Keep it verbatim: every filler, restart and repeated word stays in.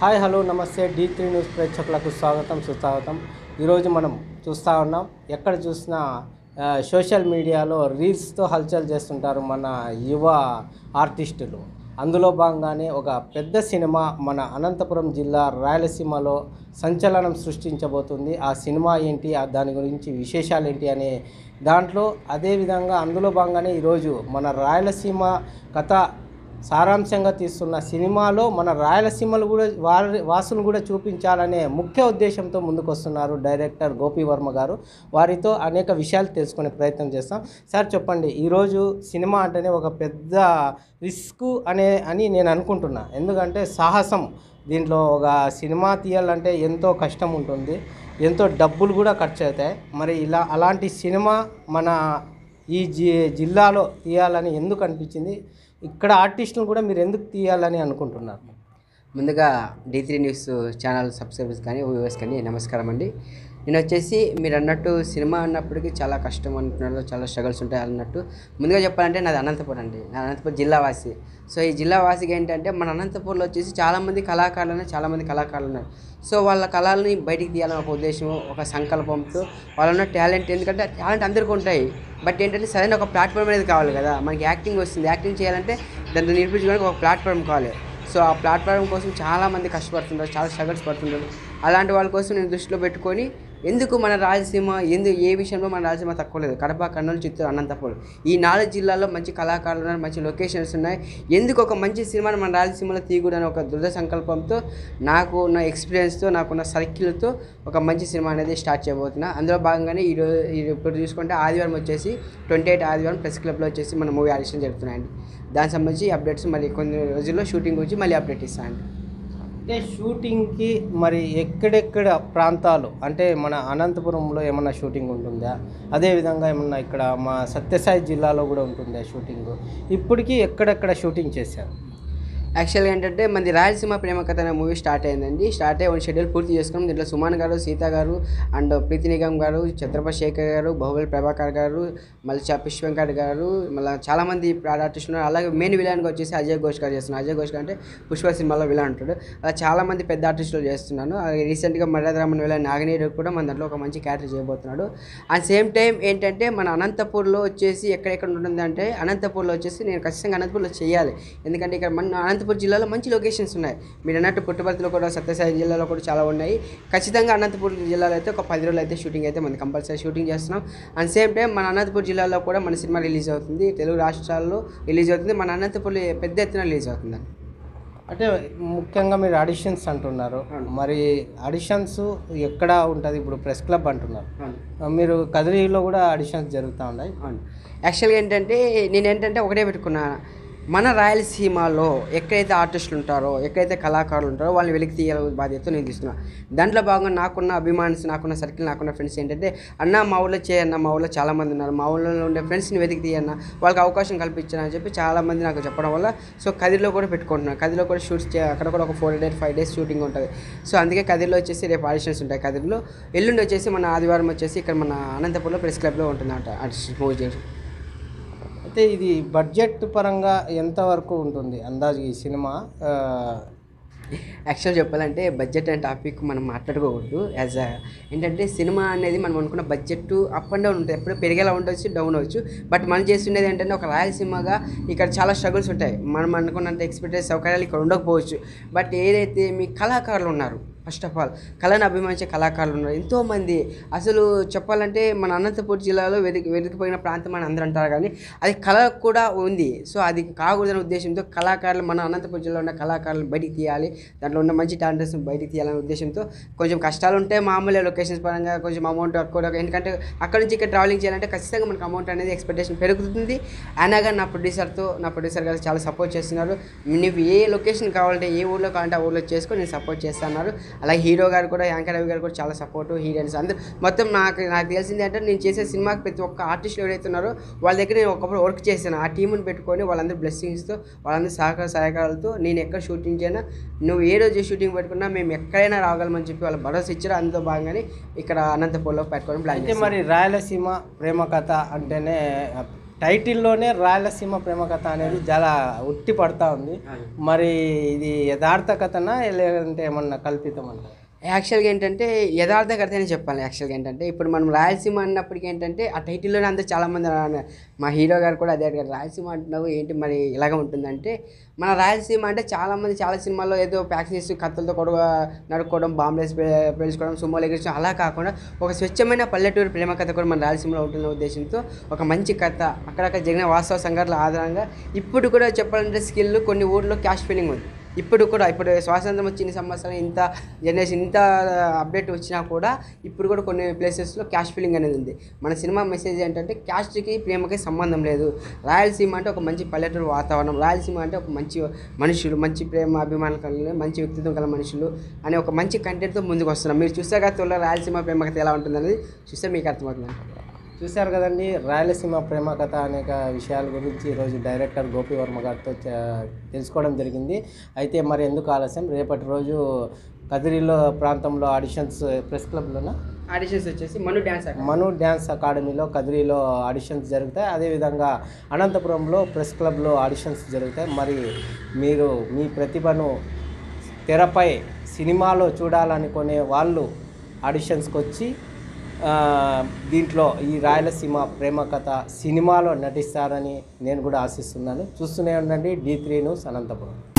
Hi hello నమస్తే D three news ప్రేక్షకులకు స్వాగతం సుస్వాగతం. ఈరోజు మనం చూస్తూ ఉన్నాం, ఎక్కడ చూసినా సోషల్ మీడియాలో రీల్స్తో హల్చల్ చేస్తుంటారు మన యువ ఆర్టిస్టులు. అందులో భాగంగానే ఒక పెద్ద సినిమా మన అనంతపురం జిల్లా రాయలసీమలో సంచలనం సృష్టించబోతుంది. ఆ సినిమా ఏంటి, దాని గురించి విశేషాలు ఏంటి అనే దాంట్లో అదేవిధంగా అందులో భాగంగానే ఈరోజు మన రాయలసీమ కథ సారాంశంగా తీస్తున్న సినిమాలో మన రాయలసీమలు కూడా వారి వాసులు కూడా చూపించాలనే ముఖ్య ఉద్దేశంతో ముందుకు వస్తున్నారు డైరెక్టర్ గోపి వర్మ గారు. వారితో అనేక విషయాలు తెలుసుకునే ప్రయత్నం చేస్తాం. సార్ చెప్పండి, ఈరోజు సినిమా అంటేనే ఒక పెద్ద రిస్క్ అనే అని నేను అనుకుంటున్నా. ఎందుకంటే సాహసం, దీంట్లో ఒక సినిమా తీయాలంటే ఎంతో కష్టం ఉంటుంది, ఎంతో డబ్బులు కూడా ఖర్చు అవుతాయి. మరి ఇలా అలాంటి సినిమా మన ఈ జి జిల్లాలో తీయాలని ఎందుకు అనిపించింది? ఇక్కడ ఆర్టిస్టులు కూడా మీరు ఎందుకు తీయాలని అనుకుంటున్నారు? ముందుగా D three news channel subscribers కానీ వ్యూవర్స్ కానీ నమస్కారం అండి. నేను వచ్చేసి మీరు అన్నట్టు సినిమా అన్నప్పటికీ చాలా కష్టం అంటున్నారు, చాలా స్ట్రగల్స్ ఉంటాయి అన్నట్టు. ముందుగా చెప్పాలంటే నాది అనంతపురం అండి, నా అనంతపురం జిల్లావాసి. సో ఈ జిల్లావాసికి ఏంటంటే మన అనంతపురంలో వచ్చేసి చాలామంది కళాకారులు చాలామంది కళాకారులు ఉన్నారు. సో వాళ్ళ కళల్ని బయటికి తీయాలని ఒక ఉద్దేశం, ఒక సంకల్పంతో వాళ్ళన్న టాలెంట్, ఎందుకంటే టాలెంట్ అందరికీ ఉంటాయి, బట్ ఏంటంటే సరైన ఒక ప్లాట్ఫామ్ అనేది కావాలి కదా. మనకి యాక్టింగ్ వస్తుంది, యాక్టింగ్ చేయాలంటే దాన్ని నిరూపించడానికి ఒక ప్లాట్ఫామ్ కావాలి. సో ఆ ప్లాట్ఫామ్ కోసం చాలామంది కష్టపడుతుంటారు, చాలా స్ట్రగల్స్ పడుతుంటారు. అలాంటి వాళ్ళ కోసం నేను దృష్టిలో పెట్టుకొని ఎందుకు మన రాయలసీమ ఎందుకు ఏ విషయంలో మన రాయలసీమ తక్కువ లేదు. కడప, కర్నూలు, చిత్తూరు, అనంతపురం ఈ నాలుగు జిల్లాల్లో మంచి కళాకారులు ఉన్నారు, మంచి లొకేషన్స్ ఉన్నాయి. ఎందుకు ఒక మంచి సినిమాని మన రాయలసీమలో తీయకూడని ఒక దృఢ సంకల్పంతో, నాకు ఉన్న ఎక్స్పీరియన్స్తో, నాకున్న సర్కిల్తో ఒక మంచి సినిమా అనేది స్టార్ట్ చేయబోతున్నా. అందులో భాగంగానే ఈరోజు ఇప్పుడు చూసుకుంటే ఆదివారం వచ్చేసి ట్వంటీ ఎయిట్ ఆదివారం ప్రెస్ క్లబ్లో వచ్చేసి మన మూవీ ఆడిషన్ జరుగుతున్నాయండి. దానికి సంబంధించి అప్డేట్స్ మరి కొన్ని రోజుల్లో షూటింగ్ గురించి మళ్ళీ అప్డేట్ ఇస్తాను. అంటే షూటింగ్కి మరి ఎక్కడెక్కడ ప్రాంతాలు, అంటే మన అనంతపురంలో ఏమన్నా షూటింగ్ ఉంటుందా? అదేవిధంగా ఏమన్నా ఇక్కడ మా సత్యసాయి జిల్లాలో కూడా ఉంటుందా షూటింగ్? ఇప్పటికీ ఎక్కడెక్కడ షూటింగ్ చేశారు? యాక్చువల్గా ఏంటంటే మనది రాయలసీమ ప్రేమ కథ అనే మూవీ స్టార్ట్ అయిందండి. స్టార్ట్ అయ్యి వన్ షెడ్యూల్ పూర్తి చేసుకున్నాం. దీంట్లో సుమాన్ గారు, సీత గారు అండ్ ప్రీతి నిగమ్ గారు, ఛత్రపతి శేఖర్ గారు, బాహుబలి ప్రభాకర్ గారు, మళ్ళీ పుష్పంకర్ గారు, మళ్ళీ చాలామంది ఆర్టిస్టులు ఉన్నారు. అలాగే మెయిన్ విలన్గా వచ్చేసి అజయ్ ఘోష్ గారు చేస్తున్నారు. అజయ్ ఘోష్ గారు అంటే పుష్ప సినిమాలో విలన్ ఉంటాడు. అలా చాలామంది పెద్ద ఆర్టిస్టులు చేస్తున్నాను. రీసెంట్గా మర్యాదరామన్ విలన్ నాగనీరు కూడా మన దాంట్లో ఒక మంచి క్యారెక్టర్ చేయబోతున్నాడు. అట్ సేమ్ టైం ఏంటంటే మన అనంతపూర్లో వచ్చేసి ఎక్కడెక్కడ ఉంటుందంటే అనంతపూర్లో వచ్చేసి నేను ఖచ్చితంగా అనంతపూర్లో చేయాలి. ఎందుకంటే ఇక్కడ మన అనంతపురం జిల్లాలో మంచి లొకేషన్స్ ఉన్నాయి. మీరు అన్నట్టు పుట్టపర్తిలో కూడా, సత్యసాయి జిల్లాలో కూడా చాలా ఉన్నాయి. ఖచ్చితంగా అనంతపురం జిల్లాలో అయితే ఒక పది రోజులు అయితే షూటింగ్ అయితే మనం కంపల్సరీ షూటింగ్ చేస్తున్నాం. అండ్ సేమ్ టైం మన అనంతపురం జిల్లాలో కూడా మన సినిమా రిలీజ్ అవుతుంది, తెలుగు రాష్ట్రాల్లో రిలీజ్ అవుతుంది, మన అనంతపురం పెద్ద ఎత్తున రిలీజ్ అవుతుంది. అంటే ముఖ్యంగా మీరు ఆడిషన్స్ అంటున్నారు, మరి ఆడిషన్స్ ఎక్కడ ఉంటుంది? ఇప్పుడు ప్రెస్ క్లబ్ అంటున్నారు, మీరు కదిరిలో కూడా ఆడిషన్స్ జరుగుతూ ఉన్నాయి. యాక్చువల్గా ఏంటంటే నేను ఏంటంటే ఒకటే పెట్టుకున్నా, మన రాయలసీమలో ఎక్కడైతే ఆర్టిస్టులు ఉంటారో, ఎక్కడైతే కళాకారులు ఉంటారో వాళ్ళని వెలికి తీయాల బాధ్యత నేను తీసుకున్నాను. దాంట్లో భాగంగా నాకున్న అభిమానిస్, నాకున్న సర్కిల్, నాకున్న ఫ్రెండ్స్ ఏంటంటే అన్న మా ఊళ్ళో చేయన్న, మా ఊళ్ళో చాలామంది ఉన్నారు, మా ఊళ్ళో ఉండే ఫ్రెండ్స్ని వెతికి తీయన్న, వాళ్ళకి అవకాశం కల్పించాను అని చెప్పి చాలామంది నాకు చెప్పడం వల్ల సో కదిరిలో కూడా పెట్టుకుంటున్నాను. కదిరిలో కూడా షూట్స్ చే అక్కడ కూడా ఒక four days five days shooting ఉంటుంది. సో అందుకే కదిరిలో వచ్చేసి రేపు ఆడిషన్స్ ఉంటాయి. కదిరిలో ఎల్లుండి వచ్చేసి మన ఆదివారం వచ్చేసి ఇక్కడ మన అనంతపురంలో ప్రెస్ క్లబ్లో ఉంటుంది అంట ఆర్టిస్ట్ మూవీ చేసి. అయితే ఇది బడ్జెట్ పరంగా ఎంతవరకు ఉంటుంది అందాజు ఈ సినిమా? యాక్చువల్ చెప్పాలంటే బడ్జెట్ అనే టాపిక్ మనం మాట్లాడుకోకూడదు. యాజ్ అ ఏంటంటే సినిమా అనేది మనం అనుకున్న బడ్జెట్ అప్ అండ్ డౌన్ ఉంటుంది, ఎప్పుడు పెరిగేలా ఉండొచ్చు, డౌన్ అవ్వచ్చు. బట్ మనం చేస్తుండేది ఏంటంటే ఒక రాయలసీమగా ఇక్కడ చాలా స్ట్రగుల్స్ ఉంటాయి. మనం అనుకున్నంత ఎక్స్పెక్టెడ్ సౌకర్యాలు ఇక్కడ ఉండకపోవచ్చు. బట్ ఏదైతే మీ కళాకారులు ఉన్నారు, ఫస్ట్ ఆఫ్ ఆల్ కళను అభిమానించే కళాకారులు ఉన్నారు ఎంతోమంది. అసలు చెప్పాలంటే మన అనంతపురం జిల్లాలో వెతికి వెతికిపోయిన ప్రాంతం అని అందరూ అంటారు, కానీ అది కళ కూడా ఉంది. సో అది కాకూడదనే ఉద్దేశంతో కళాకారులు, మన అనంతపురం జిల్లాలో ఉన్న కళాకారులను బయటికి తీయాలి, దాంట్లో ఉన్న మంచి టాలెంట్స్ బయటికి తీయాలనే ఉద్దేశంతో కొంచెం కష్టాలు ఉంటే మామూలుగా లొకేషన్స్ పరంగా కొంచెం అమౌంట్ ఎక్కువ, ఎందుకంటే అక్కడ నుంచి ఇక్కడ ట్రావెలింగ్ చేయాలంటే ఖచ్చితంగా మనకు అమౌంట్ అనేది ఎక్స్పెక్టేషన్ పెరుగుతుంది. అయినాగా నా ప్రొడ్యూసర్తో నా ప్రొడ్యూసర్ గారు చాలా సపోర్ట్ చేస్తున్నారు. నీకు ఏ లొకేషన్ కావాలంటే, ఏ ఊళ్ళో కావాలంటే ఆ ఊళ్ళో చేసుకొని నేను సపోర్ట్ చేస్తున్నారు. అలాగే హీరో గారు కూడా, యాంకర్ రవి గారు కూడా చాలా సపోర్టు, హీరోయిన్స్ అందరూ మొత్తం నాకు నాకు తెలిసింది అంటే నేను చేసే సినిమాకి ప్రతి ఒక్క ఆర్టిస్టులు ఎవరైతే ఉన్నారో వాళ్ళ దగ్గర నేను ఒకప్పుడు వర్క్ చేశాను. ఆ టీముని పెట్టుకొని వాళ్ళందరూ బ్లెస్సింగ్స్తో, వాళ్ళందరూ సహకార సహకారాలతో నేను ఎక్కడ షూటింగ్ చేయనా, నువ్వు ఏ రోజు షూటింగ్ పెట్టుకున్నా మేము ఎక్కడైనా రాగలమని చెప్పి వాళ్ళు భరోసా ఇచ్చారు. అందులో భాగంగానే ఇక్కడ అనంతపూర్లో పెట్టుకోవడం ప్లాన్. అయితే మరి రాయలసీమ ప్రేమ కథ అంటేనే టైటిల్లోనే రాయలసీమ ప్రేమ కథ అనేది చాలా ఉట్టి పడతా ఉంది. మరి ఇది యథార్థ కథనా లేదంటే ఏమన్నా కల్పితం అంట? యాక్చువల్గా ఏంటంటే యథార్థ కథనే చెప్పాలి. యాక్చువల్గా ఏంటంటే ఇప్పుడు మనం రాయలసీమ అన్నప్పటికీ ఏంటంటే ఆ టైటిల్లోనే అందరూ చాలామంది అన్నారు. మా హీరో గారు కూడా అదే అడిగారు, రాయలసీమ అంటున్నావు ఏంటి మరి ఇలాగ ఉంటుందంటే, మన రాయలసీమ అంటే చాలామంది చాలా సినిమాల్లో ఏదో ప్యాక్సీస్ కత్తులతో కూడా నడుక్కోవడం, బాంబులేసి పేల్చుకోవడం, సుమోలు ఎగిరించడం అలా కాకుండా ఒక స్వచ్ఛమైన పల్లెటూరు ప్రేమ కథ కూడా మన రాయలసీమలో ఉంటున్న ఉద్దేశంతో ఒక మంచి కథ, అక్కడక్కడ జరిగిన వాస్తవ సంఘటనల ఆధారంగా ఇప్పుడు కూడా చెప్పాలంటే స్కిల్ కొన్ని ఊర్లో క్యాష్ ఫీలింగ్ ఉంది. ఇప్పుడు కూడా ఇప్పుడు స్వాతంత్రం వచ్చిన సంవత్సరం ఇంత జనరేషన్ ఇంత అప్డేట్ వచ్చినా కూడా ఇప్పుడు కూడా కొన్ని ప్లేసెస్లో క్యాష్ ఫీలింగ్ అనేది ఉంది. మన సినిమా మెసేజ్ ఏంటంటే క్యాస్ట్కి ప్రేమకి సంబంధం లేదు. రాయలసీమ అంటే ఒక మంచి పల్లెటూరు వాతావరణం, రాయలసీమ అంటే ఒక మంచి మనుషులు, మంచి ప్రేమ అభిమానం కలిగిన మంచి వ్యక్తిత్వం గల మనుషులు అనే ఒక మంచి కంటెంట్తో ముందుకు వస్తున్నాం. మీరు చూసాక త్వరలో రాయలసీమ ప్రేమ కథ ఎలా ఉంటుందనేది చూస్తే మీకు అర్థమవుతుంది. చూశారు కదండి, రాయలసీమ ప్రేమ కథ అనేక విషయాల గురించి ఈరోజు డైరెక్టర్ గోపి వర్మ గారితో తెలుసుకోవడం జరిగింది. అయితే మరి ఎందుకు ఆలస్యం, రేపటి రోజు కదిరిలో ప్రాంతంలో ఆడిషన్స్ ప్రెస్ క్లబ్లోన ఆడిషన్స్ వచ్చేసి మను డ్యాన్స్ మను డ్యాన్స్ అకాడమీలో కదిరిలో ఆడిషన్స్ జరుగుతాయి. అదేవిధంగా అనంతపురంలో ప్రెస్ క్లబ్లో ఆడిషన్స్ జరుగుతాయి. మరి మీరు మీ ప్రతిభను తెరపై సినిమాలో చూడాలనుకునే వాళ్ళు ఆడిషన్స్కి వచ్చి దీంట్లో ఈ రాయలసీమ ప్రేమ కథ సినిమాలో నటిస్తారని నేను కూడా ఆశిస్తున్నాను. చూస్తూనే ఉండండి డి త్రీ న్యూస్ అనంతపురం.